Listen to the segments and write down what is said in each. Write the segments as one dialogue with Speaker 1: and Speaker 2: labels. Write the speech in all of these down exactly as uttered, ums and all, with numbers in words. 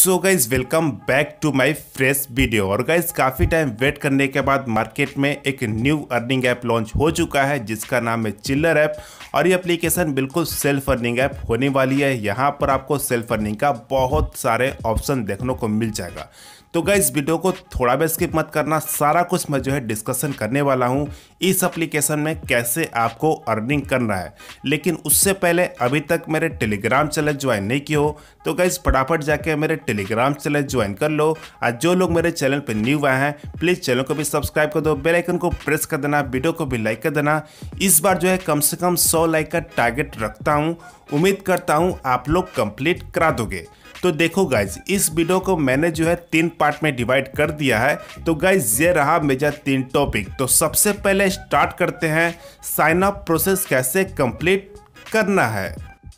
Speaker 1: So guys welcome back to my fresh video. और guys काफ़ी time wait करने के बाद मार्केट में एक न्यू अर्निंग ऐप लॉन्च हो चुका है जिसका नाम है चिल्लर ऐप। और ये एप्लीकेशन बिल्कुल सेल्फ अर्निंग ऐप होने वाली है। यहाँ पर आपको सेल्फ अर्निंग का बहुत सारे ऑप्शन देखने को मिल जाएगा। तो गाइस वीडियो को थोड़ा भी स्किप मत करना, सारा कुछ मैं जो है डिस्कशन करने वाला हूँ इस एप्लीकेशन में कैसे आपको अर्निंग करना है। लेकिन उससे पहले अभी तक मेरे टेलीग्राम चैनल ज्वाइन नहीं किए हो तो गाइस फटाफट जाके मेरे टेलीग्राम चैनल ज्वाइन कर लो। और जो लोग मेरे चैनल पर न्यू आए हैं प्लीज़ चैनल को भी सब्सक्राइब कर दो, बेल आइकन को प्रेस कर देना, वीडियो को भी लाइक कर देना। इस बार जो है कम से कम सौ लाइक का टारगेट रखता हूँ, उम्मीद करता हूँ आप लोग कंप्लीट करा दोगे। तो देखो गाइज इस वीडियो को मैंने जो है तीन पार्ट में डिवाइड कर दिया है। तो गाइज ये रहा मेरा तीन टॉपिक। तो सबसे पहले स्टार्ट करते हैं साइन अप प्रोसेस कैसे कंप्लीट करना है।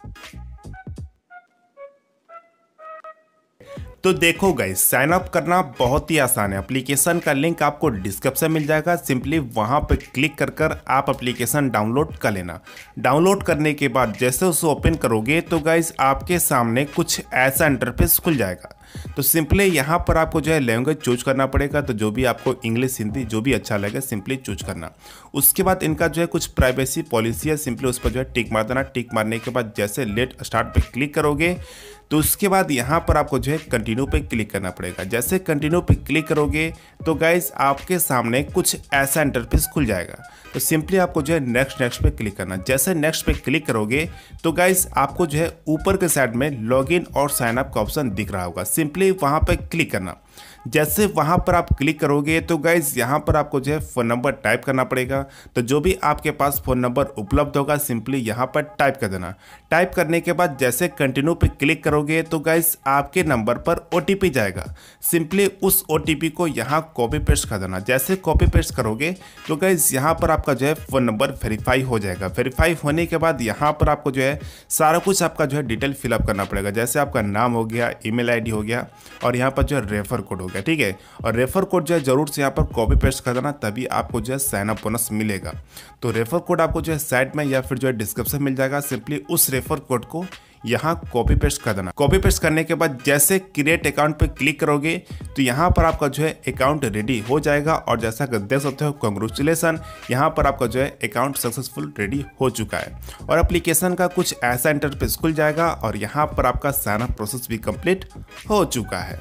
Speaker 1: तो देखो गाइस साइन अप करना बहुत ही आसान है। एप्लीकेशन का लिंक आपको डिस्क्रिप्शन मिल जाएगा, सिंपली वहां पे क्लिक कर कर आप एप्लीकेशन डाउनलोड कर लेना। डाउनलोड करने के बाद जैसे उसे ओपन करोगे तो गाइस आपके सामने कुछ ऐसा इंटरफेस खुल जाएगा। तो सिंपली यहाँ पर आपको जो है लैंग्वेज चूज करना पड़ेगा। तो जो भी आपको इंग्लिश हिंदी जो भी अच्छा लगे सिंपली चूज करना। उसके बाद इनका जो है कुछ प्राइवेसी पॉलिसी है, सिंपली उस पर जो है टिक मार देना। टिक मारने के बाद जैसे लेट स्टार्ट पे क्लिक करोगे तो उसके बाद यहाँ पर आपको जो है कंटिन्यू पे क्लिक करना पड़ेगा। जैसे कंटिन्यू पे क्लिक करोगे तो गाइस आपके सामने कुछ ऐसा इंटरफेस खुल जाएगा। तो सिंपली आपको जो है नेक्स्ट नेक्स्ट पे क्लिक करना। जैसे नेक्स्ट पे क्लिक करोगे तो गाइस आपको जो है ऊपर के साइड में लॉगिन और साइन अप का ऑप्शन दिख रहा होगा, सिंपली वहाँ पे क्लिक करना। जैसे वहाँ पर आप क्लिक करोगे तो गाइज यहाँ पर आपको जो है फ़ोन नंबर टाइप करना पड़ेगा। तो जो भी आपके पास फ़ोन नंबर उपलब्ध होगा सिंपली यहाँ पर टाइप कर देना। टाइप करने के बाद जैसे कंटिन्यू पे क्लिक करोगे तो गाइज आपके नंबर पर ओटीपी जाएगा, सिंपली उस ओटीपी को यहाँ कॉपी पेस्ट कर देना। जैसे कॉपी पेस्ट करोगे तो गाइज यहाँ पर आपका जो है फ़ोन नंबर वेरीफाई हो जाएगा। वेरीफाई होने के बाद यहाँ पर आपको जो है सारा कुछ आपका जो है डिटेल फिलअप करना पड़ेगा। जैसे आपका नाम हो गया, ईमेल आईडी हो गया और यहाँ पर जो है रेफर कोड हो गया, ठीक है। और रेफर कोड जो है जरूर से यहाँ पर कॉपी पेस्ट कर देना, तभी आपको जो है साइन अप बोनस मिलेगा। तो रेफर कोड आपको जो है साइट में या फिर जो है डिस्क्रिप्शन मिल जाएगा, सिंपली उस रेफर कोड को यहाँ कॉपी पेस्ट कर देना। कॉपी पेस्ट करने के बाद जैसे क्रिएट अकाउंट पे क्लिक करोगे तो यहाँ पर आपका जो है अकाउंट रेडी हो जाएगा। और जैसा कि देख सकते हो कांग्रेचुलेसन, यहाँ पर आपका जो है अकाउंट सक्सेसफुल रेडी हो चुका है। और एप्लीकेशन का कुछ ऐसा इंटरफेस खुल जाएगा और यहाँ पर आपका साइन अप प्रोसेस भी कंप्लीट हो चुका है।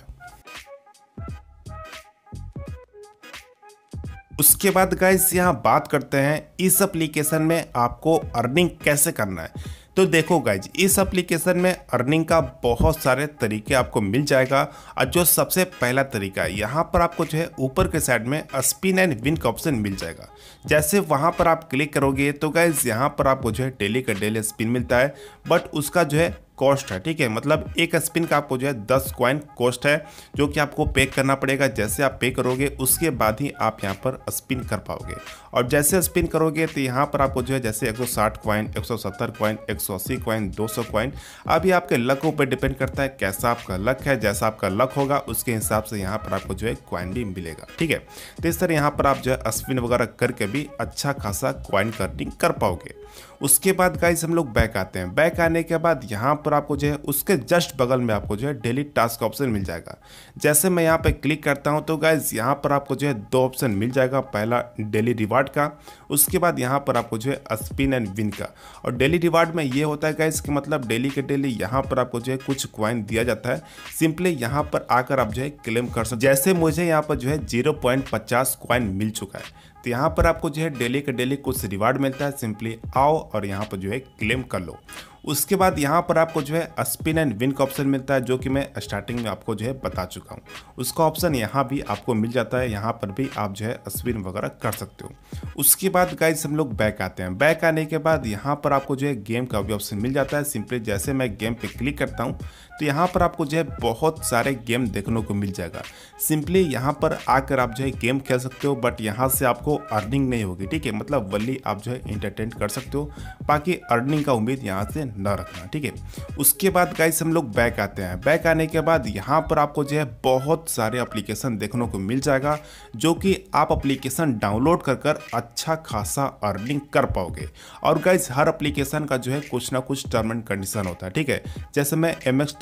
Speaker 1: उसके बाद गाइस यहाँ बात करते हैं इस एप्लीकेशन में आपको अर्निंग कैसे करना है। तो देखो गाइज इस एप्लीकेशन में अर्निंग का बहुत सारे तरीके आपको मिल जाएगा। और जो सबसे पहला तरीका है यहाँ पर आपको जो है ऊपर के साइड में स्पिन एंड विन का ऑप्शन मिल जाएगा। जैसे वहाँ पर आप क्लिक करोगे तो गाइज यहाँ पर आपको जो है डेली का डेली स्पिन मिलता है, बट उसका जो है कॉस्ट है, ठीक है। मतलब एक स्पिन का आपको जो है दस कॉइन कॉस्ट है जो कि आपको पे करना पड़ेगा। जैसे आप पे करोगे उसके बाद ही आप यहाँ पर स्पिन कर पाओगे। और जैसे स्पिन करोगे तो यहाँ पर आपको जो है जैसे एक सौ साठ कॉइन, एक सौ सत्तर कॉइन, एक सौ अस्सी कॉइन, दो सौ कॉइन, अभी आपके लक के ऊपर डिपेंड करता है कैसा आपका लक है। जैसा आपका लक होगा उसके हिसाब से यहाँ पर आपको जो है कॉइन भी मिलेगा, ठीक है। तो इस तरह यहाँ पर आप जो है स्पिन वगैरह करके भी अच्छा खासा कॉइन अर्निंग कर पाओगे। उसके बाद गाइस हम लोग बैक आते हैं। बैक आने के बाद यहाँ पर आपको जो है उसके जस्ट बगल में आपको जो है डेली टास्क का ऑप्शन मिल जाएगा। जैसे मैं यहाँ पे क्लिक करता हूँ तो गाइस यहाँ पर आपको जो है दो ऑप्शन मिल जाएगा, पहला डेली रिवार्ड का, उसके बाद यहाँ पर आपको जो है स्पिन एंड विन का। और डेली रिवार्ड में ये होता है गाइस कि मतलब डेली के डेली यहाँ पर आपको जो है कुछ कॉइन दिया जाता है, सिंपली यहाँ पर आकर आप जो है क्लेम कर सकते। जैसे मुझे यहाँ पर जो है जीरो पॉइंट पचास कॉइन मिल चुका है तो यहाँ पर आपको जो है डेली के डेली कुछ रिवार्ड मिलता है, सिंपली आओ और यहाँ पर जो है क्लेम कर लो। उसके बाद यहाँ पर आपको जो है स्पिन एंड विन का ऑप्शन मिलता है जो कि मैं स्टार्टिंग में आपको जो है बता चुका हूँ। उसका ऑप्शन यहाँ भी आपको मिल जाता है, यहाँ पर भी आप जो है स्पिन वगैरह कर सकते हो। उसके बाद गाइस हम लोग बैक आते हैं। बैक आने के बाद यहाँ पर आपको जो है गेम का भी ऑप्शन मिल जाता है। सिंपली जैसे मैं गेम पे क्लिक करता हूँ तो यहाँ पर आपको जो है बहुत सारे गेम देखने को मिल जाएगा। सिंपली यहाँ पर आकर आप जो है गेम खेल सकते हो, बट यहाँ से आपको अर्निंग नहीं होगी, ठीक है। मतलब वली आप जो है इंटरटेन कर सकते हो, बाकी अर्निंग का उम्मीद यहाँ से न रखना, ठीक है। उसके बाद गाइस हम लोग बैक आते हैं। बैक आने के बाद यहाँ पर आपको जो है बहुत सारे एप्लीकेशन देखने को मिल जाएगा जो कि आप एप्लीकेशन डाउनलोड कर कर अच्छा खासा अर्निंग कर पाओगे। और गाइस हर एप्लीकेशन का जो है कुछ ना कुछ टर्म एंड कंडीशन होता है, ठीक है। जैसे मैं एम एक्स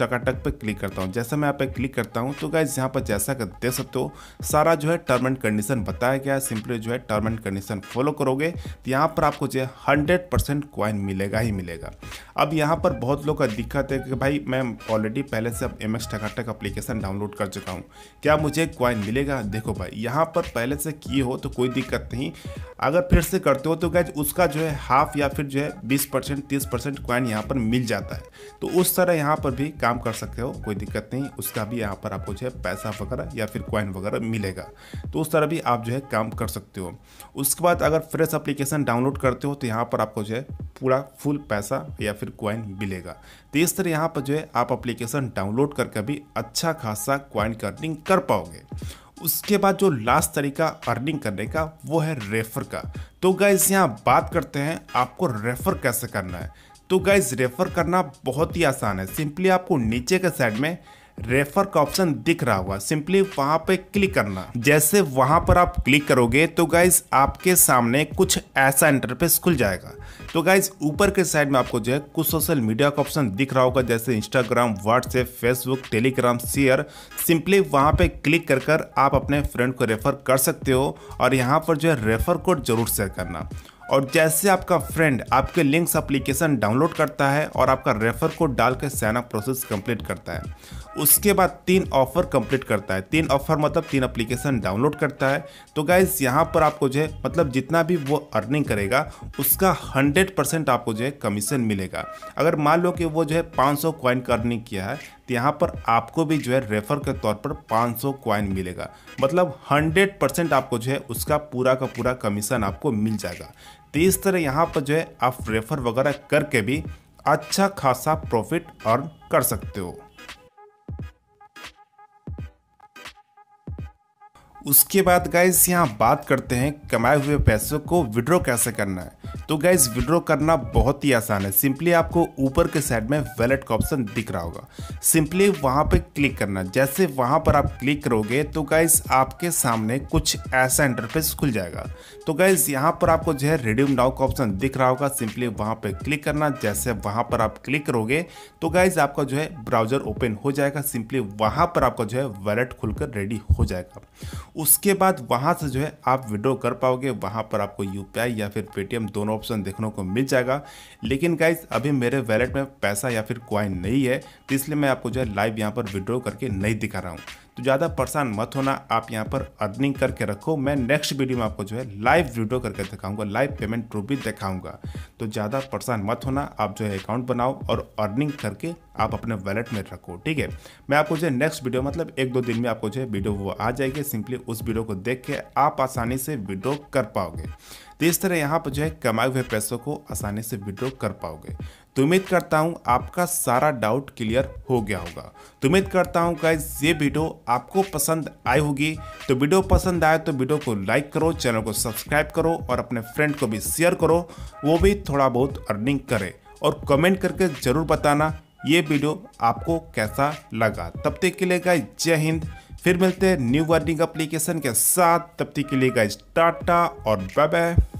Speaker 1: टकाटक पे क्लिक करता हूँ। जैसे मैं यहाँ पे क्लिक करता हूँ तो गाइज यहाँ पर जैसा कि देख सकते हो सारा जो है टर्म एंड कंडीशन बताया गया है। सिंपली जो है टर्म एंड कंडीशन फॉलो करोगे तो यहाँ पर आपको जो है हंड्रेड परसेंट कॉइन मिलेगा ही मिलेगा। अब यहाँ पर बहुत लोग का दिक्कत है कि भाई मैं ऑलरेडी पहले से अब M X Takatak application download कर चुका हूँ, क्या मुझे कॉइन मिलेगा? देखो भाई यहाँ पर पहले से किए हो तो कोई दिक्कत नहीं, अगर फिर से करते हो तो गाइज उसका जो है हाफ या फिर जो है बीस परसेंट तीस परसेंट कॉइन यहाँ पर मिल जाता है। तो उस तरह यहाँ पर भी काम कर सकते हो, कोई दिक्कत नहीं, उसका भी यहाँ पर आपको जो है पैसा वगैरह या फिर कॉइन वगैरह मिलेगा। तो उस तरह भी आप जो है काम कर सकते हो। उसके बाद अगर फ्रेश एप्लीकेशन डाउनलोड करते हो तो यहाँ पर आपको जो है पूरा फुल पैसा या फिर कॉइन मिलेगा। तो इस तरह यहाँ पर जो है आप एप्लीकेशन डाउनलोड करके भी अच्छा खासा कॉइन अर्निंग कर पाओगे। उसके बाद जो लास्ट तरीका अर्निंग करने का वो है रेफर का। तो गाइज यहाँ बात करते हैं आपको रेफर कैसे करना है। तो गाइज रेफर करना बहुत ही आसान है। सिंपली आपको नीचे के साइड में रेफर का ऑप्शन दिख रहा होगा, सिंपली वहां पे क्लिक करना। जैसे वहां पर आप क्लिक करोगे तो गाइज आपके सामने कुछ ऐसा इंटरफेस खुल जाएगा। तो गाइज ऊपर के साइड में आपको जो है कुछ सोशल मीडिया का ऑप्शन दिख रहा होगा, जैसे Instagram, WhatsApp, Facebook, Telegram, share. Simply वहां पे क्लिक कर कर आप अपने फ्रेंड को रेफर कर सकते हो और यहाँ पर जो है रेफर कोड जरूर शेयर करना। और जैसे आपका फ्रेंड आपके लिंक्स एप्लीकेशन डाउनलोड करता है और आपका रेफर कोड डाल के साइन अप प्रोसेस कंप्लीट करता है, उसके बाद तीन ऑफर कंप्लीट करता है। तीन ऑफर मतलब तीन एप्लीकेशन डाउनलोड करता है। तो गाइज यहाँ पर आपको जो है मतलब जितना भी वो अर्निंग करेगा उसका हंड्रेड परसेंट आपको जो है कमीशन मिलेगा। अगर मान लो कि वो जो है पाँच सौ कॉइन का अर्निंग किया है तो यहाँ पर आपको भी जो है रेफर के तौर पर पाँच सौ कॉइन मिलेगा। मतलब हंड्रेड परसेंट आपको जो है उसका पूरा का पूरा कमीशन आपको मिल जाएगा। तो इस तरह यहाँ पर जो है आप रेफर वगैरह करके भी अच्छा खासा प्रॉफिट अर्न कर सकते हो। उसके बाद गाइज यहाँ बात करते हैं कमाए हुए पैसों को विड्रॉ कैसे करना है। तो गाइज विड्रॉ करना बहुत ही आसान है। सिंपली आपको ऊपर के साइड में वैलेट का ऑप्शन दिख रहा होगा, सिंपली वहां पे क्लिक करना। जैसे वहां पर आप क्लिक करोगे तो गाइज आपके सामने कुछ ऐसा इंटरफेस खुल जाएगा। तो गाइज यहाँ पर आपको जो है रिडीम नाउ का ऑप्शन दिख रहा होगा, सिंपली वहां पे क्लिक करना। जैसे वहां पर आप क्लिक करोगे तो गाइज आपका जो है ब्राउजर ओपन हो जाएगा, सिंपली वहां पर आपका जो है वैलेट खुलकर रेडी हो जाएगा। उसके बाद वहां से जो है आप विड्रॉ कर पाओगे। वहां पर आपको यूपीआई या फिर पेटीएम दोनों ऑप्शन देखने को मिल जाएगा। लेकिन गाइज अभी मेरे वैलेट में पैसा या फिर कॉइन नहीं है, तो इसलिए मैं आपको जो है लाइव यहाँ पर विड्रॉ करके नहीं दिखा रहा हूँ। तो ज़्यादा परेशान मत होना, आप यहाँ पर अर्निंग करके रखो। मैं नेक्स्ट वीडियो में आपको जो है लाइव विड्रॉ करके दिखाऊंगा, लाइव पेमेंट प्रूफ भी दिखाऊंगा। तो ज़्यादा परेशान मत होना, आप जो है अकाउंट बनाओ और अर्निंग करके आप अपने वैलेट में रखो, ठीक है। मैं आपको जो है नेक्स्ट वीडियो मतलब एक दो दिन में आपको जो है वीडियो वो आ जाएगी। सिंपली उस वीडियो को देख के आप आसानी से विड्रॉ कर पाओगे। तो इस तरह यहाँ पर जो है कमाए हुए पैसों को आसानी से विड्रॉ कर पाओगे। तो उम्मीद करता हूँ आपका सारा डाउट क्लियर हो गया होगा। तो उम्मीद करता हूँ गाइस ये वीडियो आपको पसंद आई होगी। तो वीडियो पसंद आए तो वीडियो को लाइक करो, चैनल को सब्सक्राइब करो और अपने फ्रेंड को भी शेयर करो, वो भी थोड़ा बहुत अर्निंग करे। और कमेंट करके ज़रूर बताना ये वीडियो आपको कैसा लगा। तब तक के लिए गाइस जय हिंद। फिर मिलते हैं न्यू अर्निंग एप्लीकेशन के साथ, तब तक के लिए गाइस टाटा और बाय बाय।